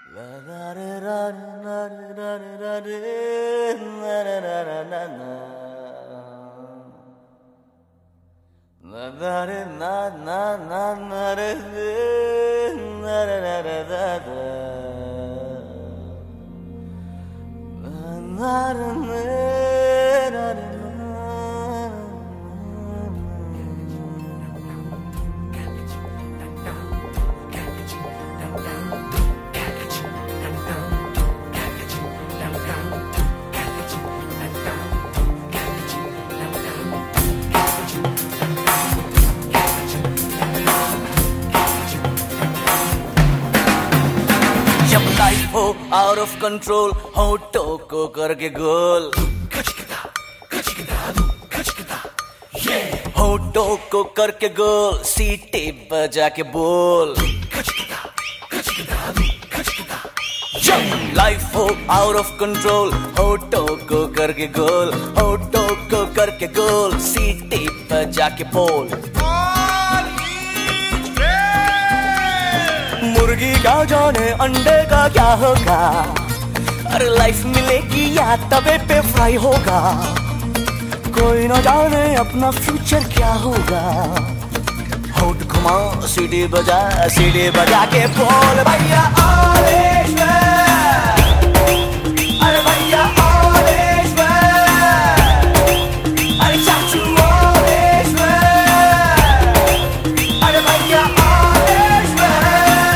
जब लाइफ हो out of control, होठों को करके गोल, होठों को करके गोल, सीटी बजा के बोल। जब लाइफ हो आउट ऑफ कंट्रोल, होठों को करके गोल, होठों को करके गोल, सीटी बजा के बोल। मुर्गी क्या जाने अंडे का क्या होगा, अरे लाइफ मिलेगी या तवे पे फ्राई होगा। कोई ना जाने अपना फ्यूचर क्या होगा। होठ घुमा सीढ़ी बजा के बोल भैया ऑरेंज मैन, अरे भैया ऑरेंज मैन, अरे चाचू ऑरेंज मैन, अरे भैया ऑरेंज मैन।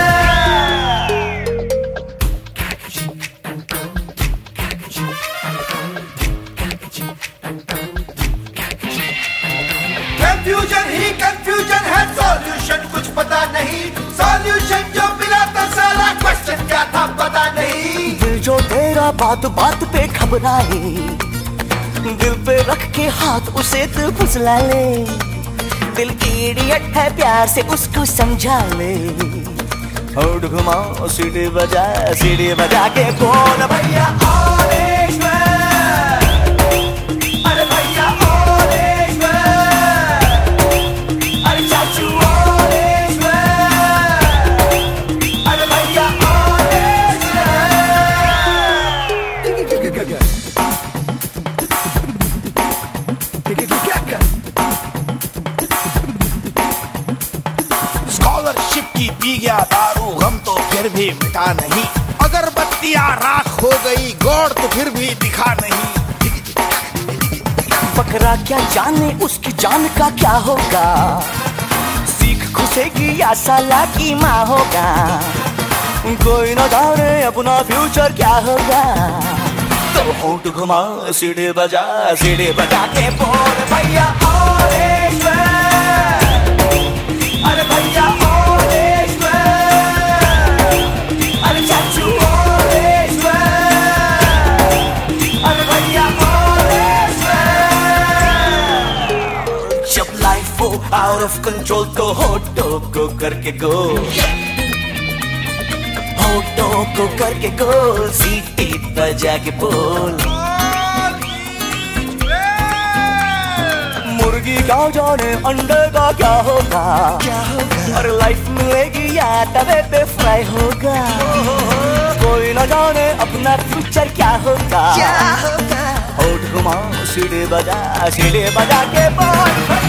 कंफ्यूजन ही कंफ्यूजन है, सॉल्यूशन कुछ पता नहीं। सॉल्यूशन जो मिला तो सारा क्वेश्चन क्या था पता नहीं। दिल जो तेरा बात बात पे घबराए, दिल पे रख के हाथ उसे तू फुसला ले। दिल इडियट है प्यार से उसको समझा ले। होठ घुमा सीढ़ी बजा के बोल भैया ऑरेंज मैन, अरे भैया ऑरेंज मैन, अरे चाचू ऑरेंज मैन, अरे भैया ऑरेंज स्कॉलरशिप की पी गया दारू, गम तो फिर भी मिटा नहीं। अगरबत्तियां राख हो गई, गौर तो फिर भी दिखा नहीं। बकरा क्या जाने उसकी जान का क्या होगा। सीख घुसेगी या साला की माँ होगा। कोई ना जाने अपना फ्यूचर क्या होगा। तो होठ घुमा सीढ़ी बजा के बोल भैया ऑरेंज मैन, अरे भैया ऑरेंज मैन, अरे चाचू ऑरेंज मैन, अरे भैया ऑरेंज मैन। जब लाइफ हो आउट ऑफ कंट्रोल तो होठों को करके गोल, होठों को करके गोल, सीटी बजा के बोल। मुर्गी क्या जाने अंडे का क्या होगा, और लाइफ मिलेगी या तवे पे फ्राई होगा। कोई ना जाने अपना फ्यूचर क्या होगा। होठ घुमा सीढ़ी बजा के बोल।